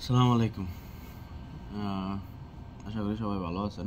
আসসালামু আলাইকুম। আহ, আশা করি সবাই ভালো আছেন।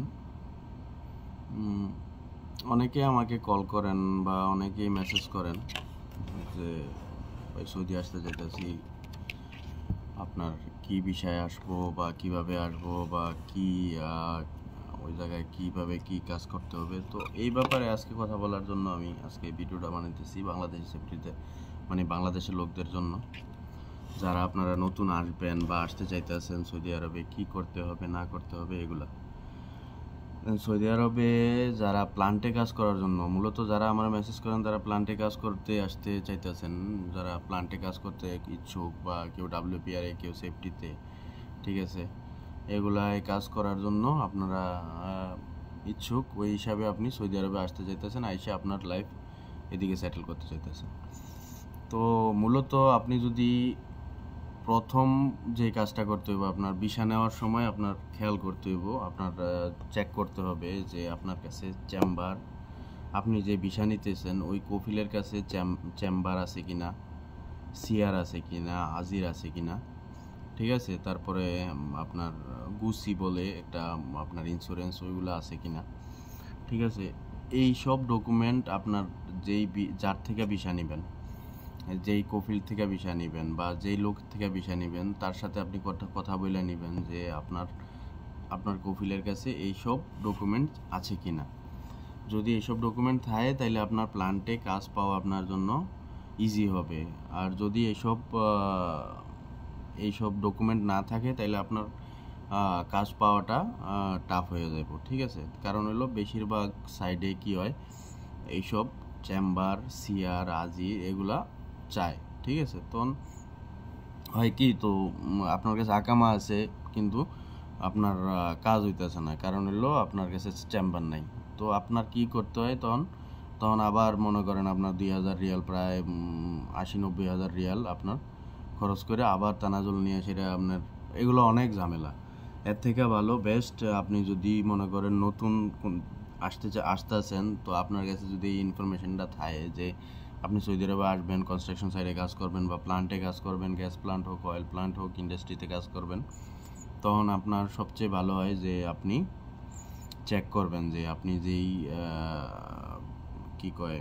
অনেকে আমাকে কল করেন বা অনেকেই মেসেজ করেন যে ভাই সৌদি আসতে চাইতেছি, আপনার কি বিষয়ে আসবো বা কিভাবে আসবো বা কি ওই জায়গায় কিভাবে কি কাজ করতে হবে। তো এই ব্যাপারে আজকে কথা বলার জন্য আমি আজকে ভিডিওটা বানাইতেছি বাংলাদেশি সেফটিতে, মানে বাংলাদেশের লোকদের জন্য, যারা আপনারা নতুন আসবেন বা আসতে চাইতেছেন সৌদি আরবে, কি করতে হবে না করতে হবে এগুলা। সৌদি আরবে যারা প্লান্টে কাজ করার জন্য, মূলত যারা আমার মেসেজ করেন তারা প্লান্টে কাজ করতে আসতে চাইতেছেন, যারা প্লান্টে কাজ করতে ইচ্ছুক বা কেউ ডাব্লিউপিআরে কেউ সেফটিতে, ঠিক আছে, এগুলায় কাজ করার জন্য আপনারা ইচ্ছুক, ওই হিসাবে আপনি সৌদি আরবে আসতে চাইতেছেন, আইসে আপনার লাইফ এদিকে সেটেল করতে চাইতেছেন। তো মূলত আপনি যদি প্রথম যে কাজটা করতে হবে, আপনার ভিসা নেওয়ার সময় আপনার খেয়াল করতে হইব, আপনার চেক করতে হবে যে আপনার কাছে চেম্বার, আপনি যে ভিসা নিতেছেন ওই কফিলের কাছে চেম্বার আছে কিনা, সিআর আছে কিনা, আজির আছে কিনা, ঠিক আছে। তারপরে আপনার গুসি বলে একটা আপনার ইন্স্যুরেন্স, ওইগুলো আছে কিনা, ঠিক আছে। এই সব ডকুমেন্ট আপনার যার থেকে ভিসা নেবেন, যেই কফিল থেকে ভিসা নেবেন বা যেই লোক থেকে ভিসা নেবেন, তার সাথে আপনি কথা বলে নেবেন যে আপনার কফিলের কাছে এইসব ডকুমেন্ট আছে কি না। যদি এইসব ডকুমেন্ট থাকে তাহলে আপনার প্ল্যান্টে কাজ পাওয়া আপনার জন্য ইজি হবে। আর যদি এইসব ডকুমেন্ট না থাকে তাহলে আপনার কাজ পাওয়াটা টাফ হয়ে যাবে, ঠিক আছে। কারণ হলো বেশিরভাগ সাইডে কি হয়, এইসব চেম্বার, সিআর, আজি এগুলা চায়, ঠিক আছে। তখন হয় কি, তো আপনার কাছে আকামা আছে কিন্তু আপনার কাজ হইতেছে না, কারণ হলো আপনার কাছে চেম্বার নাই। তো আপনার কি করতে হয় তখন, আবার মনে করেন আপনার 2000 রিয়াল, প্রায় 80-90 হাজার রিয়াল আপনার খরচ করে আবার তানাজুল নিয়ে সেটা আপনার, এগুলো অনেক ঝামেলা। এর থেকে ভালো বেস্ট, আপনি যদি মনে করেন নতুন আসতেছেন, তো আপনার কাছে যদি এই ইনফরমেশনটা থাকে যে আপনি সৌদি আরবে আসবেন, কনস্ট্রাকশন সাইডে কাজ করবেন বা প্লান্টে কাজ করবেন, গ্যাস প্লান্ট হোক, অয়েল প্লান্ট হোক, ইন্ডাস্ট্রিতে কাজ করবেন, তখন আপনার সবচেয়ে ভালো হয় যে আপনি চেক করবেন যে আপনি যেই কি কয়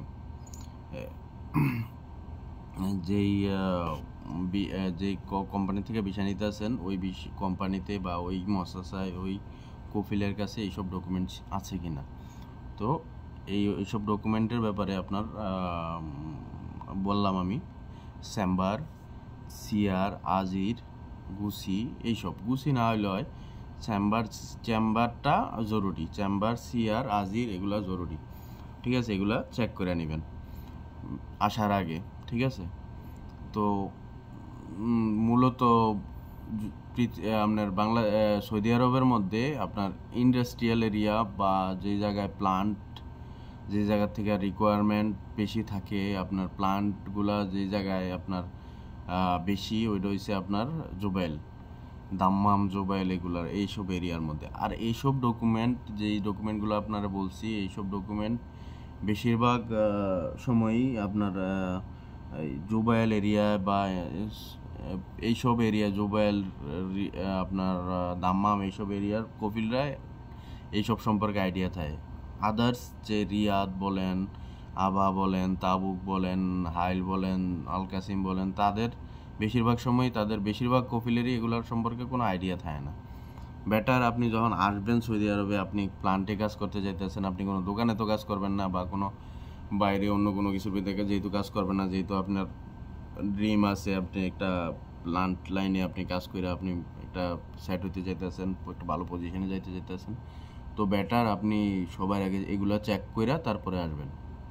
যেই যেই কোম্পানি থেকে ভিসা নিতে আছেন ওই কোম্পানিতে বা ওই মহাশাসায় ওই কফিলের কাছে এইসব ডকুমেন্টস আছে কি না। তো এইসব ডকুমেন্টের ব্যাপারে আপনার বললাম আমি, চেম্বার, সিআর, আজির, গুসি, এইসব গুসি না হইলে হয় চেম্বারটা জরুরি, চেম্বার, সিআর, আজির এগুলা জরুরি, ঠিক আছে। এগুলা চেক করে নেবেন আসার আগে, ঠিক আছে। তো মূলত আপনার সৌদি আরবের মধ্যে আপনার ইন্ডাস্ট্রিয়াল এরিয়া বা যে জায়গায় প্লান্ট, যে জায়গা থেকে রিকোয়ারমেন্ট বেশি থাকে, আপনার প্লান্টগুলা যে জায়গায় আপনার বেশি, ওইটা হচ্ছে আপনার জুবাইল, দাম্মাম, জুবাইল, এগুলার এইসব এরিয়ার মধ্যে। আর এইসব ডকুমেন্ট, যেই ডকুমেন্টগুলো আপনারা বলছি, এইসব ডকুমেন্ট বেশিরভাগ সময়ই আপনার জুবাইল এরিয়া বা এইসব এরিয়া, জুবাইল, আপনার দাম্মাম, এইসব এরিয়ার কপিলরা এইসব সম্পর্কে আইডিয়া থাকে। আদার্স যে রিয়াদ বলেন, আবা বলেন, তাবুক বলেন, হাইল বলেন, আল কাসিম বলেন, তাদের বেশিরভাগ সময় তাদের বেশিরভাগ কপিলেরই এগুলোর সম্পর্কে কোনো আইডিয়া থাকে না। বেটার আপনি যখন আসবেন সৌদি আরবে, আপনি প্লান্টে কাজ করতে চাইতেছেন, আপনি কোনো দোকানে তো কাজ করবেন না বা কোনো বাইরে অন্য কোনো কিছুর থেকে যেহেতু কাজ করবেন না, যেহেতু আপনার ড্রিম আছে আপনি একটা প্লান্ট লাইনে আপনি কাজ করে আপনি একটা সেট হইতে চাইতেছেন, একটা ভালো পজিশনে যাইতে চাইতেছেন, তো বেটার আপনি সবার আগে এগুলা চেক করে তারপরে আসবেন।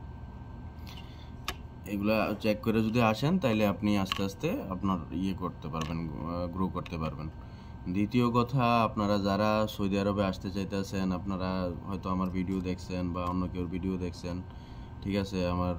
এগুলা চেক করে যদি আসেন তাহলে আপনি আস্তে আস্তে আপনার করতে পারবেন, গ্রো করতে পারবেন। দ্বিতীয় কথা, আপনারা যারা সৌদি আরবে আসতে চাইতেছেন, আপনারা হয়তো আমার ভিডিও দেখছেন বা অন্য কেউ ভিডিও দেখছেন, ঠিক আছে। আমার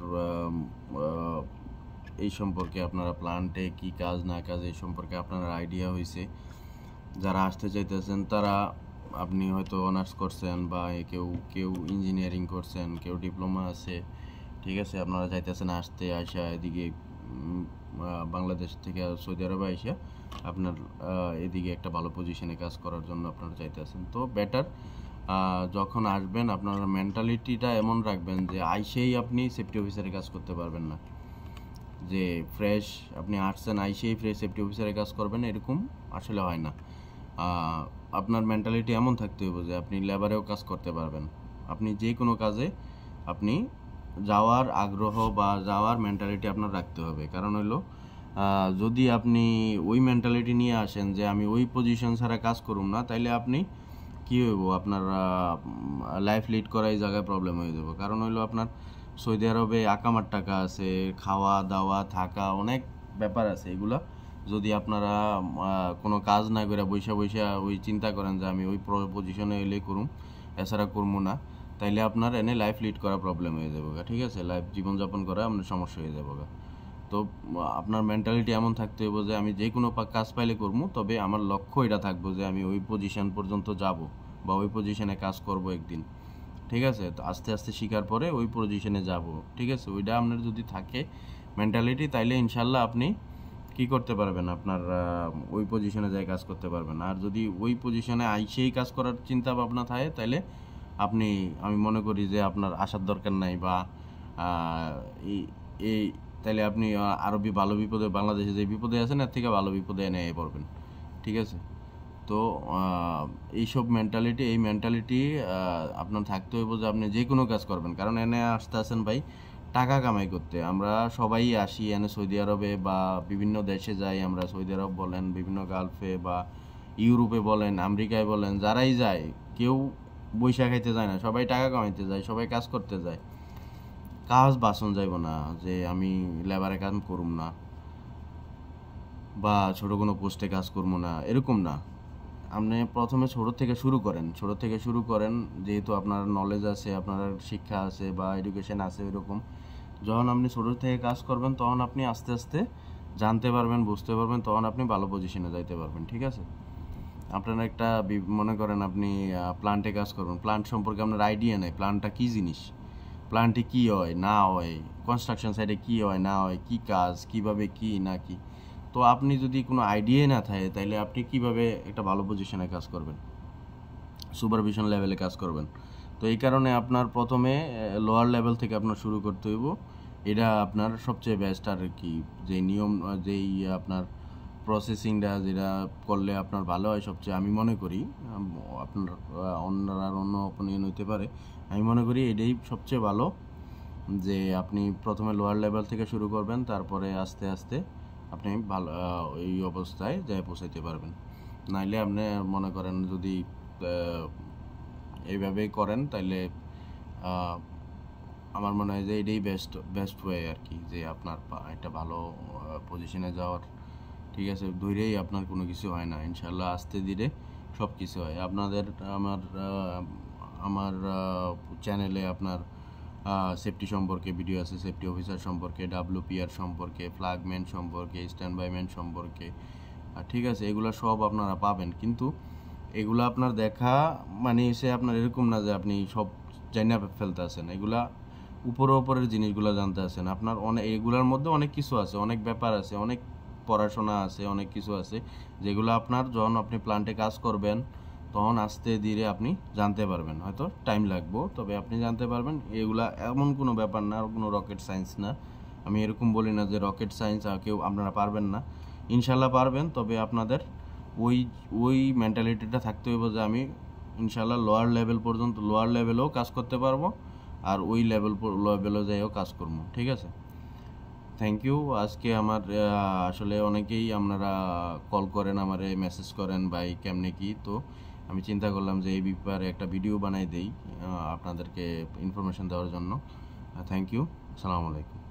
এই সম্পর্কে আপনারা প্ল্যান্টে কি কাজ না কাজ এই সম্পর্কে আপনার আইডিয়া হয়েছে। যারা আসতে চাইতেছেন তারা, আপনি হয়তো অনার্স করছেন বা কেউ কেউ ইঞ্জিনিয়ারিং করছেন, কেউ ডিপ্লোমা আছে, ঠিক আছে। আপনারা চাইতেছেন আসতে, আসা এদিকে বাংলাদেশ থেকে সৌদি আরবে এসে আপনার এদিকে একটা ভালো পজিশনে কাজ করার জন্য আপনারা চাইতেছেন। তো বেটার যখন আসবেন আপনার মেন্টালিটিটা এমন রাখবেন যে আইসেই আপনি সেফটি অফিসারে কাজ করতে পারবেন না, যে ফ্রেশ আপনি আসছেন আইসেই ফ্রেশ সেফটি অফিসারে কাজ করবেন, এরকম আসলে হয় না। আপনার মেন্টালিটি এমন থাকতে হবে যে আপনি লেবারেও কাজ করতে পারবেন। আপনি যে কোনো কাজে আপনি যাওয়ার আগ্রহ বা যাওয়ার মেন্টালিটি আপনার রাখতে হবে। কারণ হলো যদি আপনি ওই মেন্টালিটি নিয়ে আসেন যে আমি ওই পজিশন ছাড়া কাজ করুম না, তাইলে আপনি কী হইব, আপনার লাইফ লিড করা এই জায়গায় প্রবলেম হয়ে যাবে। কারণ হইলো আপনার সৌদি আরবে আকামার টাকা আছে, খাওয়া দাওয়া থাকা অনেক ব্যাপার আছে। এগুলা যদি আপনারা কোনো কাজ না করে বৈশা ওই চিন্তা করেন যে আমি ওই পজিশনে এলে করুম, এছাড়া করবো না, তাইলে আপনার এনে লাইফ লিড করা প্রবলেম হয়ে যাবে, ঠিক আছে? লাইফ জীবনযাপন করা আপনার সমস্যা হয়ে যাবে। তো আপনার মেন্টালিটি এমন থাকতে হবে যে আমি যে কোনো কাজ পাইলে করবো, তবে আমার লক্ষ্য এটা থাকবো যে আমি ওই পজিশন পর্যন্ত যাব বা ওই পজিশনে কাজ করব একদিন, ঠিক আছে? তো আস্তে আস্তে শেখার পরে ওই পজিশনে যাব, ঠিক আছে? ওইটা আপনার যদি থাকে মেন্টালিটি, তাইলে ইনশাল্লাহ আপনি কি করতে পারবেন, আপনার ওই পজিশনে যাই কাজ করতে পারবেন। আর যদি ওই পজিশনে আইসেই কাজ করার চিন্তা ভাবনা থাকে, তাইলে আমি মনে করি যে আপনার আসার দরকার নাই, বা এই তাইলে আপনি আরও ভালো বিপদে, বাংলাদেশে যে বিপদে আছেন এর থেকে ভালো বিপদে এনে পড়বেন, ঠিক আছে? তো এইসব এই মেন্টালিটি আপনার থাকতে হইব যে আপনি যে কোনো কাজ করবেন। কারণ এনে আসতে আসেন ভাই টাকা কামাই করতে। আমরা সবাই আসি এনে সৌদি আরবে বা বিভিন্ন দেশে যাই, আমরা সৌদি আরব বলেন, বিভিন্ন গালফে বা ইউরোপে বলেন, আমেরিকায় বলেন, যারাই যায় কেউ বৈশা খাইতে যায় না, সবাই টাকা কামাইতে যায়, সবাই কাজ করতে যায়। কাজ বাসন যাইব না যে আমি লেবারে কাজ করুম না বা ছোট কোনো পোস্টে কাজ করবো না, এরকম না। আপনি প্রথমে ছোট থেকে শুরু করেন, যেহেতু আপনার নলেজ আছে, আপনার শিক্ষা আছে বা এডুকেশন আছে, এরকম যখন আপনি ছোট থেকে কাজ করবেন তখন আপনি আস্তে আস্তে জানতে পারবেন, বুঝতে পারবেন, তখন আপনি ভালো পজিশনে যাইতে পারবেন, ঠিক আছে? আপনার একটা মনে করেন আপনি প্ল্যান্টে কাজ করবেন, প্ল্যান্ট সম্পর্কে আপনার আইডিয়া নেই, প্ল্যান্টটা কী জিনিস, প্ল্যান্টে কী হয় না হয়, কনস্ট্রাকশন সাইডে কী হয় না হয়, কী কাজ, কীভাবে কী না কি, তো আপনি যদি কোনো আইডিয়াই না থাকে তাহলে আপনি কিভাবে একটা ভালো পজিশনে কাজ করবেন, সুপারভিশন লেভেলে কাজ করবেন? তো এই কারণে আপনার প্রথমে লোয়ার লেভেল থেকে আপনার শুরু করতে হইব। এটা আপনার সবচেয়ে বেস্ট আর কি, যে নিয়ম, যেই আপনার প্রসেসিংটা যেটা করলে আপনার ভালো হয় সবচেয়ে, আমি মনে করি, আপনার অন্যরা অন্য অপিনিয়ন হইতে পারে, আমি মনে করি এটাই সবচেয়ে ভালো, যে আপনি প্রথমে লোয়ার লেভেল থেকে শুরু করবেন, তারপরে আস্তে আস্তে আপনি ভালো ওই অবস্থায় যাই পৌঁছাইতে পারবেন। নাইলে আপনি মনে করেন যদি এইভাবেই করেন, তাইলে আমার মনে হয় যে এটাই বেস্ট ওয়ে আর কি, যে আপনার একটা ভালো পজিশনে যাওয়ার, ঠিক আছে? ধৈরেই আপনার কোনো কিছু হয় না, ইনশাল্লাহ আস্তে ধীরে সব কিছু হয়। আমার চ্যানেলে আপনার সেফটি সম্পর্কে ভিডিও আছে, সেফটি অফিসার সম্পর্কে, WPR সম্পর্কে, ফ্ল্যাগম্যান সম্পর্কে, স্ট্যান্ড বাইম্যান সম্পর্কে, ঠিক আছে? এগুলো সব আপনারা পাবেন, কিন্তু এগুলো আপনার দেখা মানে এসে আপনার এরকম না যে আপনি সব জানা ফেলতে আছেন, এগুলা উপরের জিনিসগুলো জানতে আছেন। আপনার এগুলোর মধ্যে অনেক কিছু আছে, অনেক ব্যাপার আছে, অনেক পড়াশোনা আছে, অনেক কিছু আছে, যেগুলো আপনার যখন আপনি প্ল্যান্টে কাজ করবেন তখন আস্তে ধীরে আপনি জানতে পারবেন। হয়তো টাইম লাগবে, তবে আপনি জানতে পারবেন। এগুলা এমন কোনো ব্যাপার না, কোনো রকেট সায়েন্স না। আমি এরকম বলি না যে রকেট সায়েন্স কেউ আপনারা পারবেন না, ইনশাল্লাহ পারবেন, তবে আপনাদের ওই মেন্টালিটিটা থাকতে হবে যে আমি ইনশাল্লাহ লোয়ার লেভেলেও কাজ করতে পারবো, আর ওই লেভেলে যাইও কাজ করবো, ঠিক আছে? Thank you. আজকে আমার আসলে অনেকেই আপনারা কল করেন, আমারে মেসেজ করেন ভাই কেমনে কি, তো আমি চিন্তা করলাম যে এই ব্যাপারে একটা ভিডিও বানাই দেই আপনাদেরকে ইনফরমেশন দেওয়ার জন্য। থ্যাংক ইউ, আসসালামু আলাইকুম।